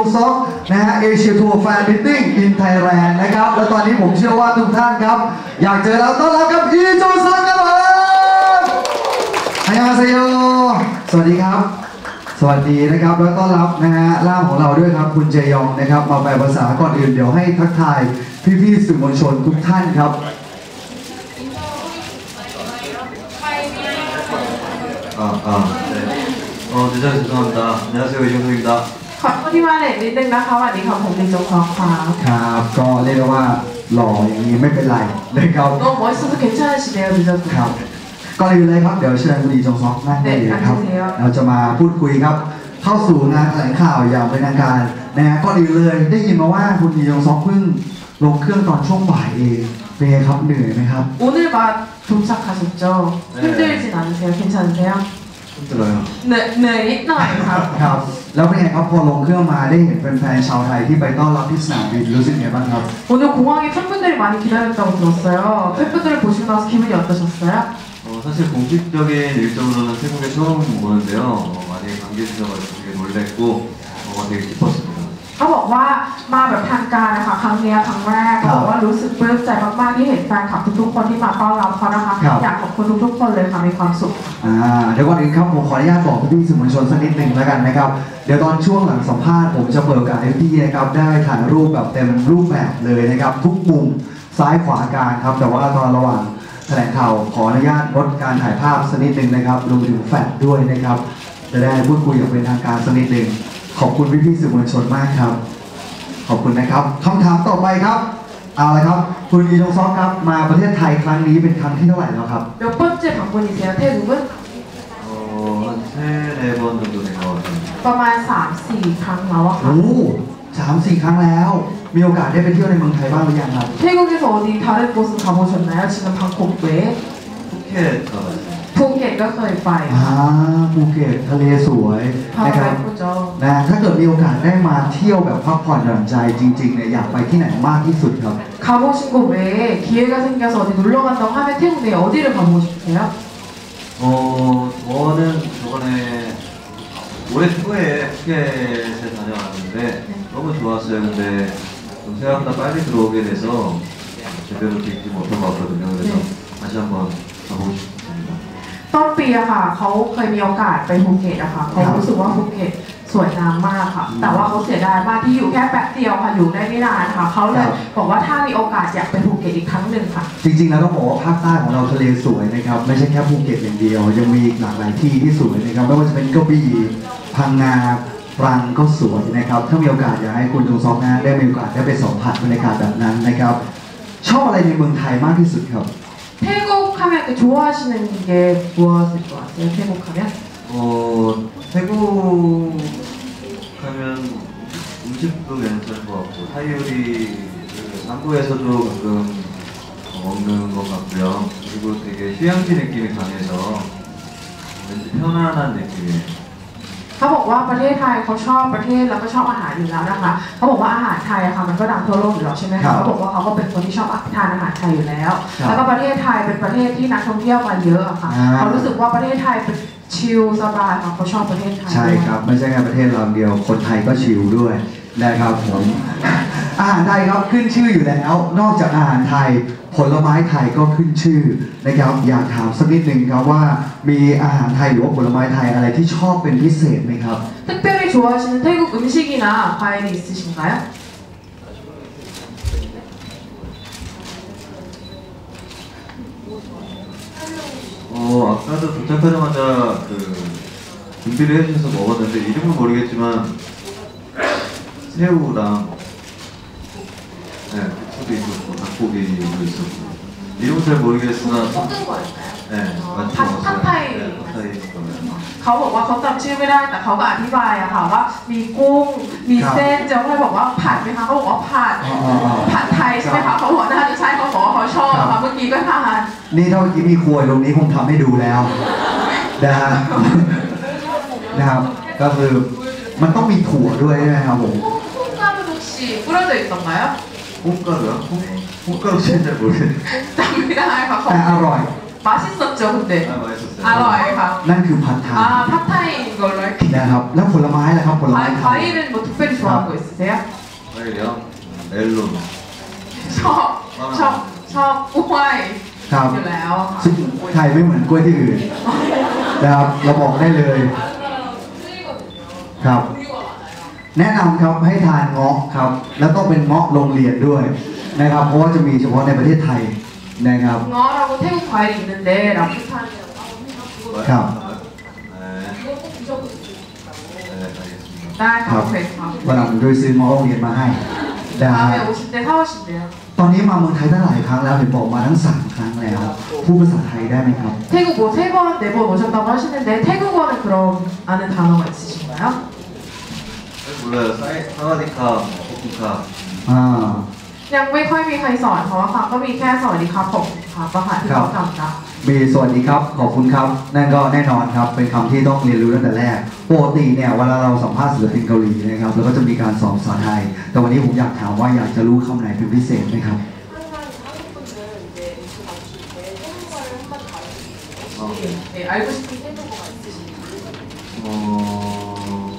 ซอกนะฮะเอเชียทัวร์แฟนมิทติ้งอินไทยแลนด์นะครับและตอนนี้ผมเชื่อว่าทุกท่านครับอยากเจอเราต้อนรับกับอีจงซอกครับผมฮายาเซโยสวัสดีครับสวัสดีนะครับแล้วต้อนรับนะฮะล่ามของเราด้วยครับคุณเจยองนะครับมาแปลภาษาก่อนอื่นเดี๋ยวให้ทักทายพี่ๆสื่อมวลชนทุกท่านครับ 늦어서 죄송합니다. 안녕하세요, 이정석입니다. ขอโทษที่มาเลทนิดนึงนะคะสวัสดีค่ะผมลินจงซอกค่ะครับก็เรียกได้ว่าหล่ออย่างนี้ไม่เป็นไรนะครับ 너무 멋있어서 괜찮으시네요 늦어도 ครับก่อนอื่นเลยครับเดี๋ยวเชิญคุณดีจงซอกนั่งได้เลยครับเราจะมาพูดคุยครับเข้าสู่งานแถลงข่าวอย่างเป็นทางการนะฮะก่อนอื่นเลยได้ยินมาว่าคุณดีจงซอกเพิ่งลงเครื่องตอนช่วงบ่ายเองเป็นไงครับเหนื่อยไหมครับ 오늘 막 도착하셨죠? 힘들진 않으세요? 괜찮으세요? 힘들어요. 네,นิดหน่อยครับครับแล้วเป็นไงครับพอลงเครื่องมาได้เห็นแฟนๆชาวไทยที่ไปต้อนรับที่สนามบินรู้สึกไงบ้างครับ 오늘 공항에 팬분들이 많이 기다렸다고 들었어요. 팬분들을 보시고 나서 기분이 어떠셨어요? 사실 공식적인 일정으로는 태국에 처음 오는데요. 많이 반겨주셔가지고 되게 놀랬고 되게 기뻤습니다. เขาบอกว่ามาแบบทางการนะคะครั้งนี้ครั้งแรกเขาบอกว่ารู้สึกปลื้มใจมากๆที่เห็นแฟนคลับทุกๆคนที่มาต้อนรับเขานะคะอยากขอบคุณทุกๆคนเลยค่ะมีความสุขเดี๋ยวก่อนอื่นครับผมขออนุญาตบอกพี่สื่อมวลชนสักนิดหนึ่งแล้วกันนะครับเดี๋ยวตอนช่วงหลังสัมภาษณ์ผมจะเปิดโอกาสให้พี่นะครับได้ถ่ายรูปแบบเต็มรูปแบบเลยนะครับทุกมุมซ้ายขวากลางครับแต่ว่าตอนระหว่างแถลงข่าวขออนุญาตงดการถ่ายภาพสักนิดหนึ่งนะครับรวมถึงแฟลชด้วยนะครับจะได้พูดคุยอย่างเป็นทางการสักนิดหนึ่งขอบคุณพี่สื่อมวลชนมากครับขอบคุณนะครับคำถามต่อไปครับเอาละครับคุณอีจงซอกครับมาประเทศไทยครั้งนี้เป็นครั้งที่เท่าไหร่แล้วครับ 몇 번째 방문이세요 태국은? 한 3-4번 정도 된 것 같아요. ประมาณ 3-4 ครั้งแล้วอะค่ะโอ้3-4 ครั้งแล้วมีโอกาสได้ไปเที่ยวในเมืองไทยบ้างหรือยังครับ 태국에서 어디 다른 곳은 가보셨나요? 지금 방콕 외에? 푸켓 가봤어요. ภูเก็ตก็เคยไปภูเก็ตทะเลสวยนะครับนะถ้าเกิดมีโอกาสได้มาเที่ยวแบบพักผ่อนหย่อนใจจริงๆเนี่ยอยากไปที่ไหนมากที่สุดครับ 가보신 곳 외에 기회가 생겨서 어디 놀러 간다고 하면 태국 내에 어디를 가보고 싶으세요? 저는 저번에 올해 초에 푸켓에 다녀왔는데 너무 좋았어요. 근데 좀 생각보다 빨리 들어오게 돼서 제대로 듣지 못한 것 같거든요. 그래서 다시 한번 가보고 싶습니다. ต้นปีอะค่ะเขาเคยมีโอกาสไปภูเก็ตอะค่ะเขารู้สึกว่าภูเก็ตสวยงามมากค่ะแต่ว่าเขาเสียดายมากที่อยู่แค่แป๊บเดียวค่ะอยู่ได้ไม่นานค่ะเขาเลยบอกว่าถ้ามีโอกาสอยากไปภูเก็ตอีกครั้งหนึ่งค่ะจริงๆแล้วต้องบอกว่าภาคใต้ของเราทะเลสวยนะครับไม่ใช่แค่ภูเก็ตอย่างเดียวยังมีอีกหลากหลายที่ที่สวยนะครับไม่ว่าจะเป็นกระบี่พังงาตรังก็สวยนะครับถ้ามีโอกาสอยากให้คุณจงซอกนะได้มีโอกาสได้ไปสัมผัสบรรยากาศแบบนั้นนะครับชอบอะไรในเมืองไทยมากที่สุดครับ 태국 하면 좋아하시는 게 무엇일 것 같아요? 태국 하면? 태국 하면 음식도 괜찮을 것 같고 타이 요리 남부에서도 가끔 먹는 것 같고요. 그리고 되게 휴양지 느낌이 강해서 왠지 편안한 느낌이에요. เขาบอกว่าประเทศไทยเขาชอบประเทศแล้วก็ชอบอาหารอยู่แล้วนะคะเขาบอกว่าอาหารไทยอะค่ะมันก็ดังทั่วโลกอยู่แล้วใช่ไหมคะเขาบอกว่าเขาก็เป็นคนที่ชอบทานอาหารไทยอยู่แล้วแล้วก็ประเทศไทยเป็นประเทศที่นักท่องเที่ยวมาเยอะอะค่ะเขารู้สึกว่าประเทศไทยเป็นชิลสบายค่ะเขาชอบประเทศไทยใช่ครับไม่ใช่แค่ประเทศเราเดียวคนไทยก็ชิลด้วยนะครับผมอาหารไทยครับขึ้นชื่ออยู่แล้วนอกจากอาหารไทยผลไม้ไทยก็ขึ้นชื่อนะครับอยากถามสักนิดหนึ่งครับว่ามีอาหารไทยหรือว่าผลไม้ไทยอะไรที่ชอบเป็นพิเศษไหมครับ 특별히 좋아하시는 태국 음식이나 과일이 있으신가요? 아까도 도착하자마자 준비를 해주셔서 먹었는데 이름은 모르겠지만 새우랑 고기도 있었고 닭고기도 있었고 이름은 잘 모르겠으나 볶은 거였나요? 네, 맞죠. 팟타이. 팟타이. เขาบอกว่าเขาจำชื่อไม่ได้แต่เขาก็อธิบายอะค่ะว่ามีกุ้งมีเส้นเจ้าพ่อบอกว่าผัดไหมคะเขาบอกว่าผัดไทยใช่ไหมคะเขาบอกน่าจะใช่เขาบอกว่าเขาชอบค่ะเมื่อกี้ก็ทานนี่ถ้าเมื่อกี้มีครัวตรงนี้คงทำให้ดูแล้วนะครับก็คือมันต้องมีถั่วด้วยใช่ไหมครับผม 콩가루 혹시 뿌려져 있던가요? 콩가루요? 콩가루 진짜 잘 모르겠어요. จำไม่ได้ค่ะแต่อร่อย 맛있었죠 근데 아, 맛있었어요. อร่อยค่ะนั่นคือผัดไทย 아 팟타이인 걸로 할게요 นะครับแล้วผลไม้ล่ะครับผลไม้ไทย 과일은 뭐 특별히 좋아하는 거 있으세요? 과일이요? 멜론. ชอบกล้วยครับอยู่แล้วซึ่งไทยไม่เหมือนกล้วยที่อื่นนะครับเราบอกได้เลยครับ แนะนำครับให้ทานเงาะครับแล้วต้องเป็นเงาะโรงเรียนด้วยนะครับเพราะว่าจะมีเฉพาะในประเทศไทยนะครับง้อ라고 태국 과일이 있는데 람부탄이라고 가. 네. 네, 알겠습니다. ได้ค่ะโอเคค่ะวันหลังโดยซื้อเงาะโรงเรียนมาให้นะ 다음에 오실 때 사오신대요 ตอนนี้มาเมืองไทยตั้งหลายครั้งแล้วเห็นบอกมาทั้ง3ครั้งแล้วพูดภาษาไทยได้ไหมครับ 태국 뭐 3번, 4번 오셨다고 하시는데 태국어는 그럼 아는 단어가 있으신가요? 몰라요. 사와디카, 코쿠카. อ่ายังไม่ค่อยมีใครสอนเขาอะค่ะก็มีแค่สวัสดีครับผมครับประหารที่เขาจำได้มีสวัสดีครับขอบคุณครับนั่นก็แน่นอนครับเป็นคำที่ต้องเรียนรู้ตั้งแต่แรกปกติเนี่ยเวลาเราสัมภาษณ์ศิลปินเกาหลีนะครับแล้วก็จะมีการสอนภาษาไทย แต่วันนี้ผมอยากถามว่าอยากจะรู้คำไหนเป็นพิเศษไหมครับ 네, 알고 싶은 태국어가 있으신가요? 어...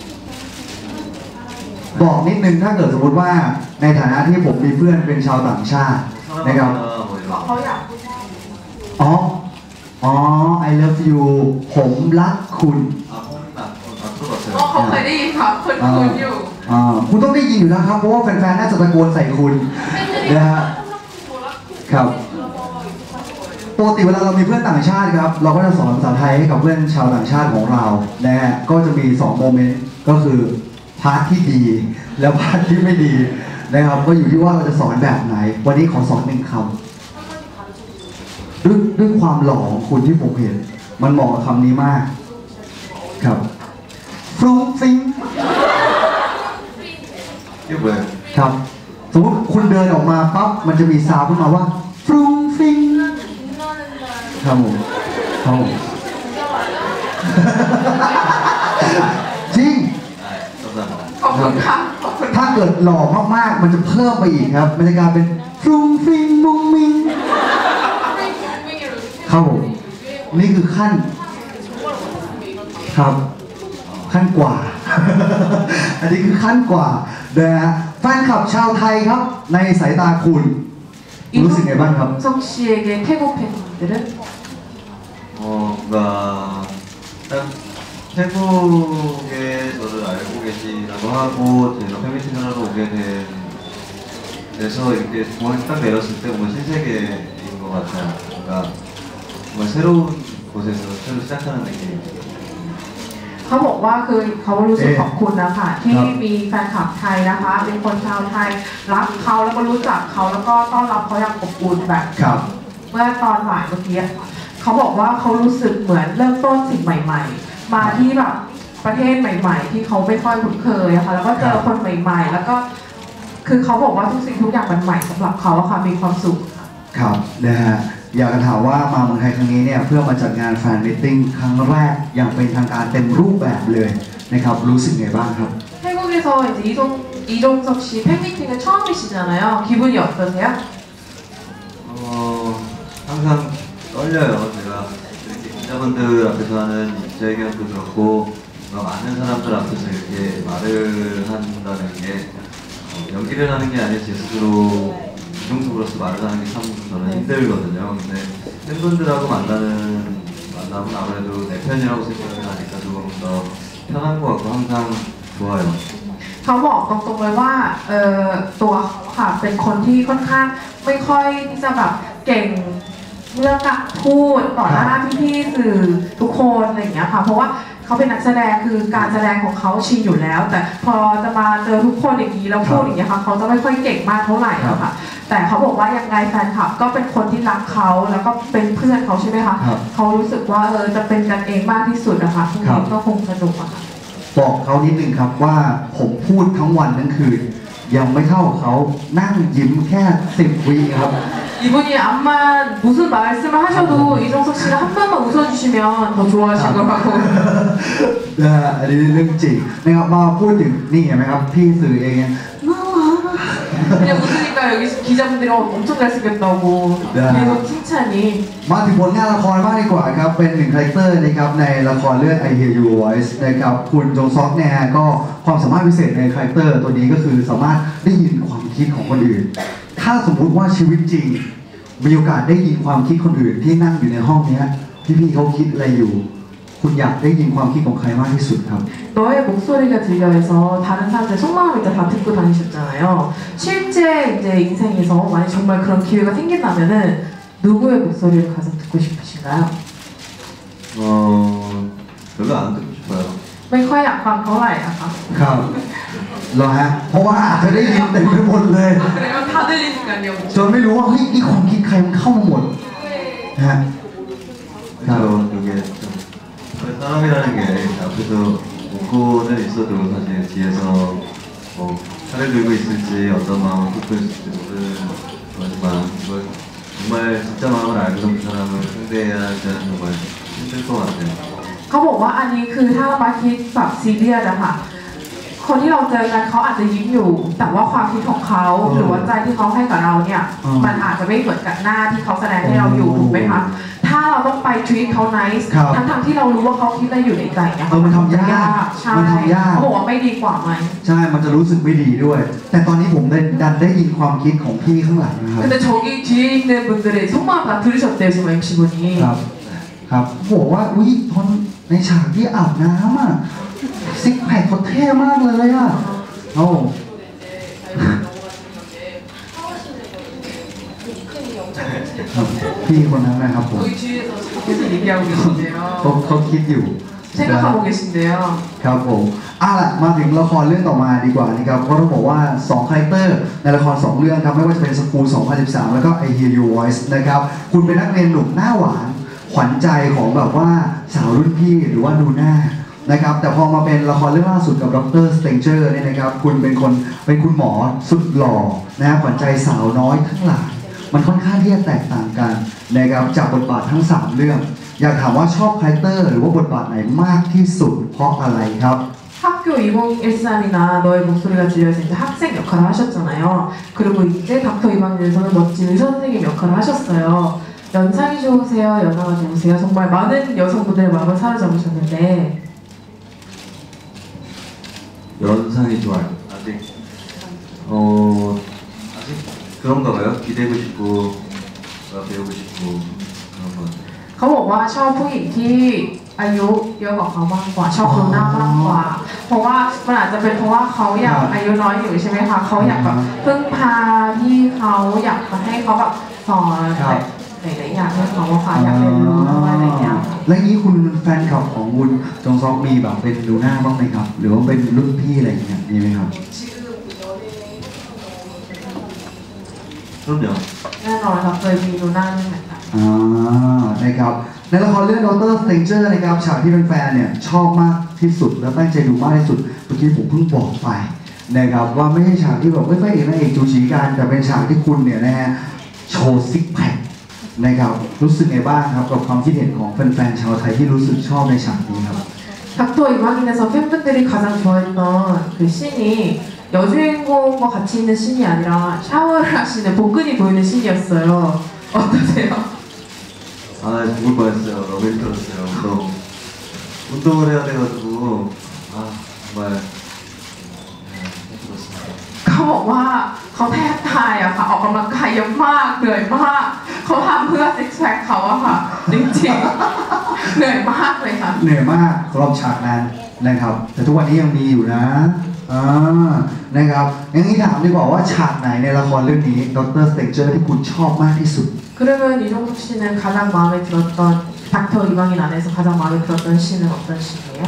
บอกนิดนึงถ้าเกิดสมมติว่าในฐานะที่ผมมีเพื่อนเป็นชาวต่างชาตินะครับ 사랑합니다. 뭐 이런. เขาอยากพูดว่าอ๋อ I love you ผมรักคุณ 아, 홈나. 들어봤어요. อ๋อเขาเคยได้ยินครับคนคุยอยู่คุณต้องได้ยินอยู่แล้วครับเพราะว่าแฟนๆน่าจะตะโกนใส่คุณนะฮะครับปกติเวลาเรามีเพื่อนต่างชาติครับเราก็จะสอนภาษาไทยให้กับเพื่อนชาวต่างชาติของเรานะฮะก็จะมี2โมเมนต์ก็คือพาร์ทที่ดีและพาร์ทที่ไม่ดีนะครับก็อยู่ที่ว่าเราจะสอนแบบไหน วันนี้ขอสอน1คำด้วยความหล่อของคุณที่ผมเห็นมันเหมาะกับคำนี้มากครับฟรุ้งฟริ้ง 이게 뭐예요? ครับสมมติคุณเดินออกมาปั๊บมันจะมีซาวด์ขึ้นมาว่าฟรุ้งฟริ้งครับผมครับผม จริง 아, 감사합니다. ขอบคุณค่ะขอบคุณถ้าเกิดหล่อมากๆมันจะเพิ่มไปอีกครับมันจะกลายเป็นฟรุ้งฟริ้งมุ้งมิงครับผมนี่คือขั้นครับขั้นกว่า อันนี้คือขั้นกว่านะฮะแฟนคลับชาวไทยครับในสายตาคุณรู้สึกไงบ้างครับ 이종석 씨에게 태국 팬분들은 뭔가 일단 태국에 저를 알고 계시라고 하고 제가 팬미팅을 하러 오게 돼서 이렇게 공항에 딱 내렸을 때 뭔가 신세계인 것 같아요. 뭔가 정말 새로운 곳에서 새로 시작하는 느낌입니다. เขาบอกว่าคือเขารู้สึกขอบคุณนะคะที่ครับมีแฟนคลับไทยนะคะเป็นคนชาวไทยรักเขาแล้วก็รู้จักเขาแล้วก็ต้อนรับเขาอย่างอบอุ่นแบบครับเมื่อตอนบ่ายเมื่อกี้เขาบอกว่าเขารู้สึกเหมือนเริ่มต้นสิ่งใหม่ๆ มาที่แบบประเทศใหม่ ๆ ที่เขาไม่ค่อยคุ้นเคยอะค่ะแล้วก็เจอคนใหม่ ๆ แล้วก็คือเขาบอกว่าทุกสิ่งทุกอย่างมันใหม่สำหรับเขาอะค่ะมีความสุขค่ะครับนะฮะอยากจะถามว่ามาเมืองไทยครั้งนี้เนี่ยเพื่อมาจัดงานแฟนมิทติ้งครั้งแรกอย่างเป็นทางการเต็มรูปแบบเลยนะครับรู้สึกไงบ้างครับ 태국에서 이제 이종석 씨 팬미팅은 처음이시잖아요. 기분이 어떠세요? 항상 떨려요. 제가 이렇게 기자분들 앞에서 하는 기자회견도 그렇고 많은 사람들 앞에서 이렇게 말을 한다는 게 연기를 하는 게 아니라 제 스스로 이종석으로서 말을 하는 게 참 저는 힘들거든요. 근데 팬분들하고 만남은 아무래도 내 편이라고 생각을 하니까 조금 더 편한 것 같고 항상 좋아요. เขาบอกตรงๆเลยว่าตัวเขาค่ะเป็นคนที่ค่อนข้างไม่ค่อยที่จะแบบเก่งเรื่องการพูดต่อหน้าพี่ๆสื่อทุกคนอะไรอย่างเงี้ยค่ะเพราะว่าเขาเป็นนักแสดงคือการแสดงของเขาชินอยู่แล้ว แต่พอจะมาเจอทุกคนอย่างนี้แล้วพูดอย่างเงี้ยค่ะเขาจะไม่ค่อยเก่งมากเท่าไหร่อะค่ะแต่เขาบอกว่ายังไงแฟนคลับก็เป็นคนที่รักเขาแล้วก็เป็นเพื่อนเขาใช่ไหมคะเขารู้สึกว่าจะเป็นกันเองมากที่สุดนะคะพรุ่งนี้ก็คงสนุกอะค่ะบอกเขานิดนึงครับว่าผมพูดทั้งวันทั้งคืนยังไม่เท่าเขานั่งยิ้มแค่10 วิครับ 이분이 암만 무슨 말씀을 하셔도 이종석 씨가 한 번만 웃어주시면 더 좋아하실 거라고. อันนี้เรื่องจริงนะครับมาพูดถึงนี่เห็นไหมครับพี่สื่อเองเนี่ยน่ารัก 그냥 웃으니까 여기 기자분들이 엄청 잘생겼다고 계속 칭찬이. มาถึงผลงานละครบ้างดีกว่าครับเป็นหนึ่งคาแรคเตอร์นะครับในละครเรื่อง I Hear Your Voice นะครับคุณจงซอกเนี่ยก็ความสามารถพิเศษในคาแรคเตอร์ตัวนี้ก็คือสามารถได้ยินความคิดของคนอื่น ถ้าสมมุติว่าชีวิตจริงมีโอกาสได้ยินความคิดคนอื่นที่นั่งอยู่ในห้องนี้พี่ๆเขาคิดอะไรอยู่คุณอยากได้ยินความคิดของใครมากที่สุดครับ 너의 목소리가 들려 해서 다른 사람들 속마음을 다 듣고 다니셨잖아요. 실제 이제 인생에서 만약 정말 그런 기회가 생긴다면은 누구의 목소리를 가장 듣고 싶으신가요? 별로 안 듣고 싶어요. ไม่ค่อยอยากฟังเท่าไหร่นะคะครับเหรอฮะเพราะว่าอาจจะได้ยินเต็มไปหมดเลย 그러면 다 들리니까요. จนไม่รู้ว่าเฮ้ยนี่ความคิดใครมันเข้ามาหมดนะฮะ 그래서 이게 좀 사람이라는 게 앞에서 웃고는 있어도 사실 뒤에서 뭐 차를 들고 있을지 어떤 마음을 품고 있을지 모르는 거지만 이걸 정말 진짜 마음을 알고서 그 사람을 상대해야 할 때는 정말 힘들 것 같아요. เขาบอกว่าอันนี้คือถ้ามาคิดแบบซีเรียสอะค่ะคนที่เราเจอกันเขาอาจจะยิ้มอยู่ แต่ว่าความคิดของเขาหรือว่าใจที่เขาให้กับเราเนี่ยมันอาจจะไม่เหมือนกับหน้าที่เขาแสดงให้เราอยู่ถูกไหมคะถ้าเราต้องไป treat เขา nice ทั้งที่เรารู้ว่าเขาคิดอะไรอยู่ในใจเนี่ยมันทำยากใช่มันทำยากเขาบอกว่าไม่ดีกว่าไหมใช่มันจะรู้สึกไม่ดีด้วย แต่ตอนนี้ผมดันได้ยินความคิดของพี่ข้างหลังนะครับ 근데 저기 뒤에 있는 분들의 속마음 다 들으셨대요 지금 MC분이 ครับครับบอกว่าอุ้ยตอนในฉากที่อาบน้ำอ่ะซิกแพคเขาเท่มากเลยอ่ะโอ้ครับพี่คนนั้นนะครับผม 여기 뒤에서 계속 얘기하고 계신데요 เขาคิดอยู่ 생각하고 계신데요 ครับผมล่ะมาถึงละครเรื่องต่อมาดีกว่านะครับเพราะต้องบอกว่า2คาแรคเตอร์ในละคร2เรื่องครับไม่ว่าจะเป็นสกูล2013แล้วก็ I Hear Your Voice นะครับคุณเป็นนักเรียนหนุ่มหน้าหวานขวัญใจของแบบว่าสาวรุ่นพี่หรือว่าดูหน้านะครับแต่พอมาเป็นละครเรื่องล่าสุดกับดรสเตนเจอร์เนี่ยนะครับคุณเป็นคุณหมอสุดหล่อนะครับขวัญใจสาวน้อยทั้งหลายมันค่อนข้างที่จะแตกต่างกันนะครับจากบทบาททั้ง3เรื่องอยากถามว่าชอบคาแรคเตอร์หรือว่าบทบาทไหนมากที่สุดเพราะอะไรครับ 학교 2013이나 너의 목소리가 들려서 이제 학생 역할을 하셨잖아요. 그리고 이제 닥터 이방인에서는 멋진 의사 선생님 역할을 하셨어요. 연상이 좋으세요? 연하가 좋으세요? 정말 많은 여성분들의 마음을 사로잡으셨는데 연상이 좋아요. 아직 아직 그런가 봐요. 기대고 싶고 배우고 싶고 그런 것 같아요. เขาบอกว่าชอบผู้หญิงที่อายุเยอะกว่าเขามากกว่าชอบดูหน้ามากกว่า เพราะว่ามันอาจจะเป็นเพราะว่าเขาอยากอายุน้อยอยู่ใช่ไหมคะเขาอยากแบบพึ่งพาที่เขาอยากมาให้เขาแบบสอนหลายๆอย่างให้เขาว่าค่ะอยากเรียนรู้อะไรอย่างเงี้ยและนี้คุณแฟนคลับของคุณจงซอกมีแบบเป็นดูหน้าบ้างไหมครับ หรือว่าเป็นรุ่นพี่อะไรอย่างเงี้ยมีไหมครับ 그럼요. แน่นอนค่ะเคยมีดูหน้าด้วยเหมือนกันนะครับในละครเรื่องดรสเตนเจอร์นะครับฉากที่เป็นแฟนเนี่ยชอบมากที่สุดและตั้งใจดูมากที่สุดเมื่อกี้ผมเพิ่งบอกไปนะครับว่าไม่ใช่ฉากที่แบบไม่ใช่เอกนางเอกจูจีกันแต่เป็นฉากที่คุณเนี่ยนะฮะโชว์ซิกแพคนะครับรู้สึกไงบ้างครับกับความคิดเห็นของแฟนๆชาวไทยที่รู้สึกชอบในฉากนี้ครับ 닥터 이방인에서 팬분들이 가장 좋아했던 그 씬이 여주인공과 같이 있는 씬이 아니라 샤워를 하시는 복근이 보이는 씬이었어요. 어떠세요? 아 죽을 뻔했어요. 너무 힘들었어요. 운동을 해야 돼가지고 정말 힘들었습니다. เขาบอกว่าเขาแทบตายอะค่ะออกกำลังกายเยอะมากเหนื่อยมากเขาทำเพื่อซิกแพคเขาอะค่ะจริงๆเหนื่อยมากเลยค่ะเหนื่อยมากสำหรับฉากนั้นนะครับแต่ทุกวันนี้ยังมีอยู่นะนะครับอย่างนี้ถามดีกว่าว่าฉากไหนในละครเรื่องนี้ดรสเตนเจอร์ที่คุณชอบมากที่สุด 그러면 이종석 씨는 가장 마음에 들었던 닥터 이방인 안에서 가장 마음에 들었던 씬은 어떤 씬이에요?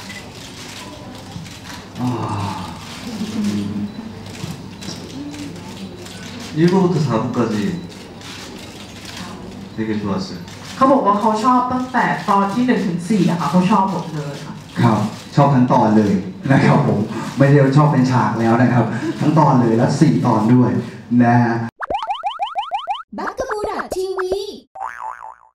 1부부터 4부까지 되게 좋았어요. เขาบอกว่าเขาชอบตั้งแต่ตอนที่1 ถึง 4อะค่ะเขาชอบหมดเลยค่ะครับชอบทั้งตอนเลยนะครับผมไม่ได้ชอบเป็นฉากแล้วนะครับทั้งตอนเลยและ4 ตอนด้วยนะฮะ